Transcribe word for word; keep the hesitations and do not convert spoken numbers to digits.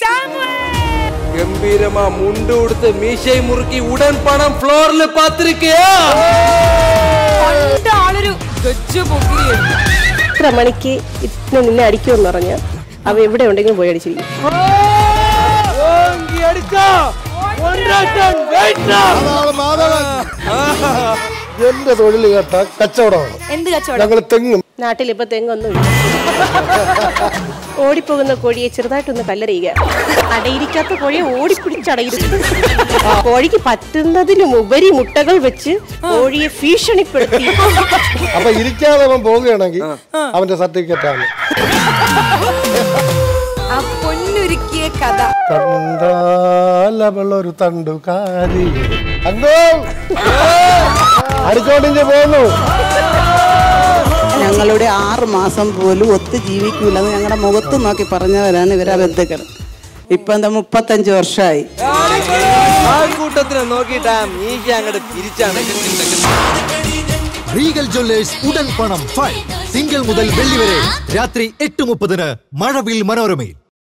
ഗംഭീരമാ മുണ്ട് കൊടുത്ത് മീശை മുറുക്കി ഉടൻ പണം ഫ്ലോറിൽ പാത്തിരിക്കയാ. ഇത്ര മണിക്ക് ഇത്ര നിന്നെ അടിക്കുമെന്ന് പറഞ്ഞ അവ എവിടെ ഉണ്ടെങ്കിലും പോയി അടിച്ചിരിക്കും. എന്റെ തൊഴിൽ കേട്ട കച്ചവടമാണ്. എന്ത് കച്ചവടം? ഞങ്ങൾ തെങ്ങും. നാട്ടിൽ ഇപ്പൊ തെങ്ങൊന്നും ഓടിപ്പോകുന്ന കോഴിയെ ചെറുതായിട്ടൊന്ന് കല്ലെറിയുക. അടയിരിക്കാത്ത കോഴിയെ ഓടിപ്പിടിച്ചടയിരുന്നു. കോഴിക്ക് പറ്റുന്നതിനും ഉപരി മുട്ടകൾ വെച്ച് കോഴിയെ ഭീഷണിപ്പെടുത്തി. അപ്പൊ ഇരിക്കാതെ അവൻ പോവുകയാണെങ്കിൽ അവന്റെ സർട്ടിഫിക്കറ്റ് ആണ്. ആ പൊന്നൊരുക്കിയ കഥ കണ്ടാൽ അവളൊരു തണ്ടുകാരി അടിച്ചോണ്ടിഞ്ഞ് പോന്നു. ഞങ്ങളുടെ ആറ് മാസം പോലും ഒത്തു ജീവിക്കൂലെന്ന് ഞങ്ങളുടെ മുഖത്ത് നോക്കി പറഞ്ഞവരാണ് ഇവരെ ബന്ധുക്കൾ. ഇപ്പൊ എന്താ മുപ്പത്തഞ്ച് വർഷമായി. കൂട്ടത്തിനെ നോക്കിട്ടാ മീശ അങ്ങോട്ട് തിരിച്ചാണ്. റീഗൽ ജ്വല്ലേഴ്സ് ഉടൻ പണം ഫൈവ് തിങ്കൾ മുതൽ വെള്ളി വരെ രാത്രി എട്ട് മുപ്പതിന് മഴവിൽ മനോരമയിൽ.